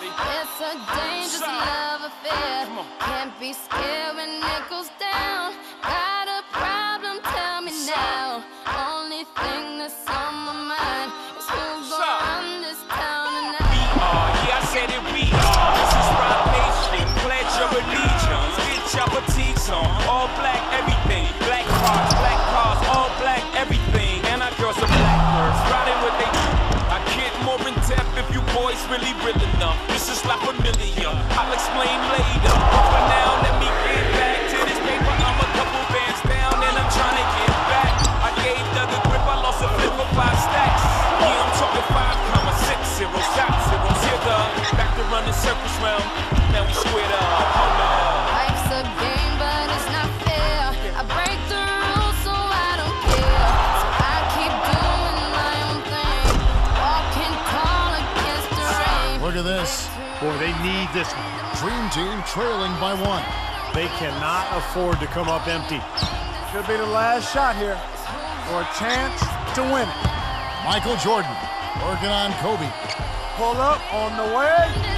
It's a dangerous love affair. Can't be scared when it goes down. Got a problem? Tell me now. Only thing that's on my mind is who's gonna run this town tonight. We are, yeah, I said it, we are. This is Rock Nation. Pledge your allegiance. Get your fatigues on. All black, everything. Black cars, all black, everything. And our girls are blackbirds, riding with they. I get more in depth if you boys really real enough. This is La Familia. I'll explain later. But for now, let me get back to this paper. I'm a couple bands down and I'm trying to get back. I gave Doug a grip, I lost a flip for 5 stacks. Yeah, I'm talking 5,6 0 shot zeros. Here, back to running circles round. Now we squared up. Hold up. Life's a game, but it's not fair. I break the rules, so I don't care. So I keep doing my own thing. Walking tall against the rain. Look at this. Boy, they need this one. Dream Team trailing by 1. They cannot afford to come up empty. Could be the last shot here for a chance to win it. Michael Jordan working on Kobe. Pull up on the way.